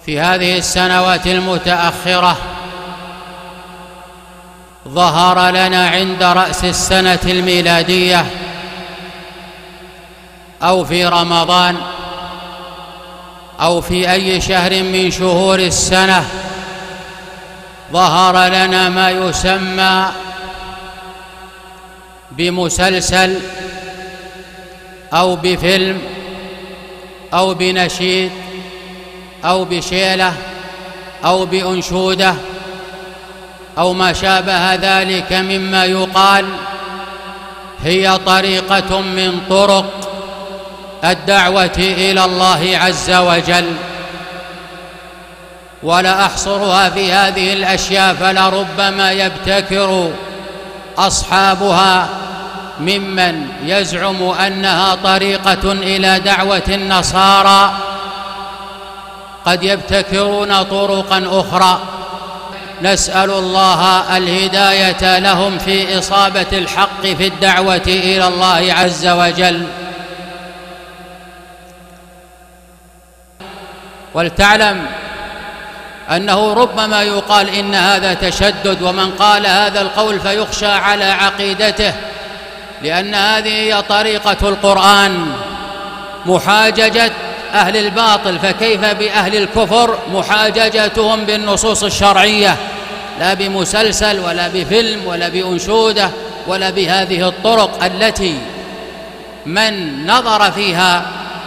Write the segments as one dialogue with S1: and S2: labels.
S1: في هذه السنوات المتأخرة ظهر لنا عند رأس السنة الميلادية أو في رمضان أو في أي شهر من شهور السنة ظهر لنا ما يسمى بمسلسل أو بفيلم أو بنشيد أو بشيلة أو بأنشودة أو ما شابه ذلك مما يقال هي طريقة من طرق الدعوة إلى الله عز وجل، ولا أحصرها في هذه الأشياء، فلربما يبتكر أصحابها ممن يزعم أنها طريقة إلى دعوة النصارى قد يبتكرون طرقا أخرى. نسأل الله الهداية لهم في إصابة الحق في الدعوة إلى الله عز وجل. ولتعلم أنه ربما يقال إن هذا تشدد، ومن قال هذا القول فيخشى على عقيدته، لأن هذه هي طريقة القرآن محاججة أهل الباطل، فكيف بأهل الكفر محاججتهم بالنصوص الشرعية، لا بمسلسل ولا بفيلم ولا بأنشودة ولا بهذه الطرق التي من نظر فيها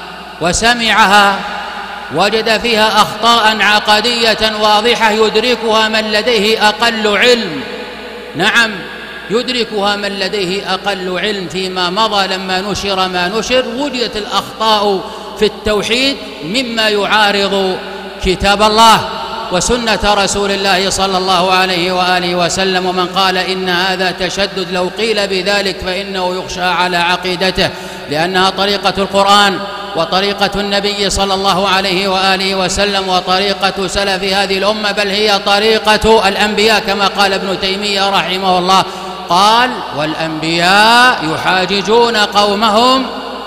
S1: وسمعها وجد فيها أخطاء عقدية واضحة يدركها من لديه أقل علم. نعم، يدركها من لديه أقل علم. فيما مضى لما نشر ما نشر وجدت الأخطاء في التوحيد مما يعارض كتاب الله وسنة رسول الله صلى الله عليه وآله وسلم. ومن قال إن هذا تشدد لو قيل بذلك فإنه يخشى على عقيدته، لأنها طريقة القرآن وطريقة النبي صلى الله عليه وآله وسلم وطريقة سلف هذه الأمة، بل هي طريقة الأنبياء كما قال ابن تيمية رحمه الله، قال: والأنبياء يحاججون قومهم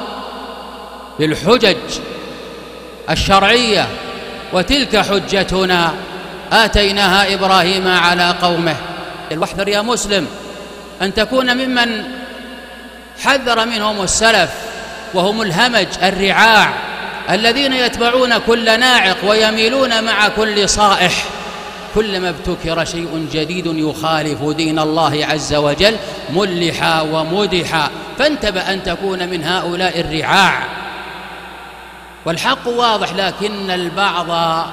S1: بالحجج الشرعية، وتلك حجتنا آتيناها إبراهيم على قومه. واحذر يا مسلم أن تكون ممن حذر منهم السلف، وهم الهمج الرعاع الذين يتبعون كل ناعق ويميلون مع كل صائح. كلما ابتكر شيء جديد يخالف دين الله عز وجل ملحا ومدحا، فانتبه أن تكون من هؤلاء الرعاع. والحق واضح، لكن البعض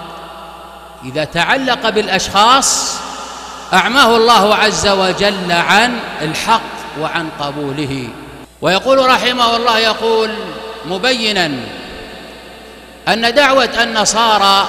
S1: إذا تعلق بالأشخاص أعماه الله عز وجل عن الحق وعن قبوله. ويقول رحمه الله، يقول مبينا أن دعوة النصارى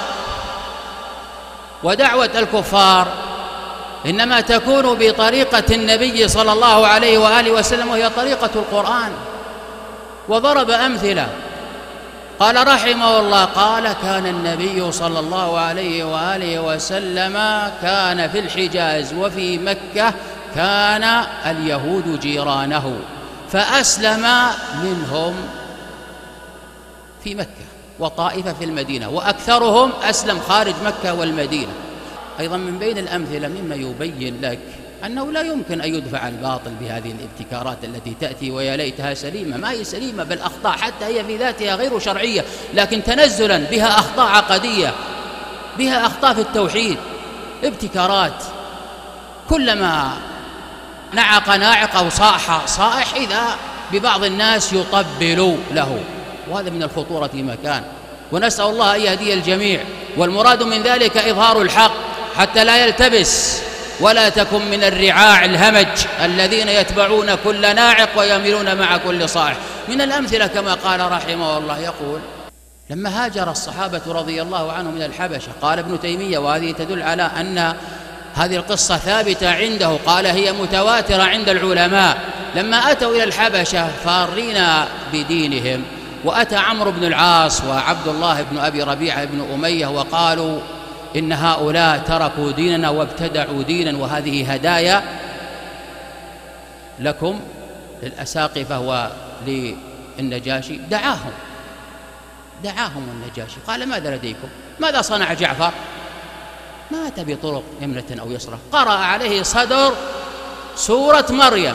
S1: ودعوة الكفار إنما تكون بطريقة النبي صلى الله عليه وآله وسلم، وهي طريقة القرآن. وضرب أمثلة، قال رحمه الله، قال: كان النبي صلى الله عليه وآله وسلم كان في الحجاز وفي مكة كان اليهود جيرانه، فأسلم منهم في مكة وطائفة في المدينة، وأكثرهم أسلم خارج مكة والمدينة. أيضا من بين الأمثلة مما يبين لك أنه لا يمكن أن يدفع الباطل بهذه الابتكارات التي تأتي ويا ليتها سليمة. ما هي سليمة، بل أخطاء حتى هي في ذاتها غير شرعية، لكن تنزلا بها أخطاء عقدية، بها أخطاء في التوحيد، ابتكارات. كلما نعق ناعق أو صاح صائح إذا ببعض الناس يطبل له، وهذا من الخطورة في مكان. ونسأل الله أن يهدي الجميع، والمراد من ذلك إظهار الحق حتى لا يلتبس، ولا تكن من الرعاع الهمج الذين يتبعون كل ناعق ويميلون مع كل صائح. من الأمثلة كما قال رحمه الله، يقول: لما هاجر الصحابة رضي الله عنهم من الحبشة، قال ابن تيمية، وهذه تدل على أن هذه القصة ثابتة عنده، قال هي متواترة عند العلماء. لما أتوا إلى الحبشة فارين بدينهم، وأتى عمرو بن العاص وعبد الله بن أبي ربيعة بن أمية وقالوا: إن هؤلاء تركوا ديننا وابتدعوا دينا، وهذه هدايا لكم للأساقفة وللنجاشي. دعاهم النجاشي قال ماذا لديكم؟ ماذا صنع جعفر؟ مات بطرق يمنة أو يسرى. قرأ عليه صدر سورة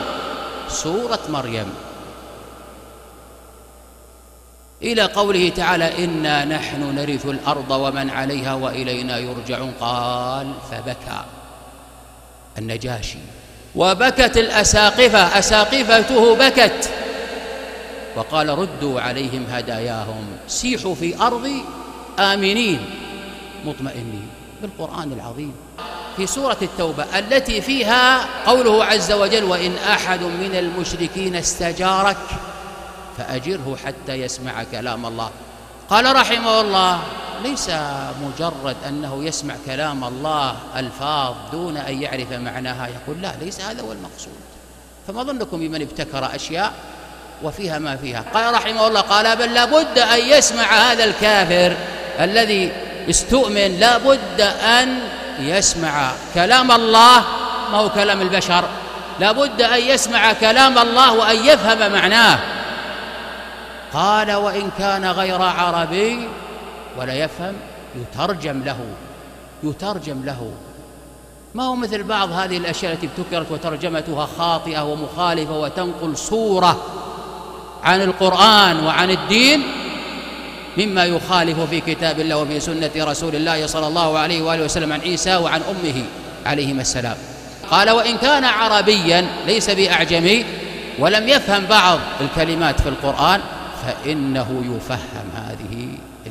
S1: مريم إلى قوله تعالى إنا نحن نرث الأرض ومن عليها وإلينا يرجعون. قال فبكى النجاشي وبكت الأساقفة، أساقفته بكت، وقال ردوا عليهم هداياهم، سيحوا في أرضي آمنين مطمئنين. بالقرآن العظيم في سورة التوبة التي فيها قوله عز وجل وإن أحد من المشركين استجارك فأجره حتى يسمع كلام الله. قال رحمه الله ليس مجرد أنه يسمع كلام الله ألفاظ دون أن يعرف معناها، يقول لا، ليس هذا هو المقصود. فما ظنكم بمن ابتكر أشياء وفيها ما فيها؟ قال رحمه الله قال بل لابد أن يسمع هذا الكافر الذي استؤمن، لابد أن يسمع كلام الله، ما هو كلام البشر، لابد أن يسمع كلام الله وأن يفهم معناه. قال وإن كان غير عربي ولا يفهم يترجم له. ما هو مثل بعض هذه الأشياء التي ابتكرت وترجمتها خاطئة ومخالفة وتنقل صورة عن القرآن وعن الدين مما يخالف في كتاب الله وفي سنة رسول الله صلى الله عليه وآله وسلم عن عيسى وعن أمه عليهما السلام. قال وإن كان عربيا ليس بأعجمي ولم يفهم بعض الكلمات في القرآن فإنه يفهم هذه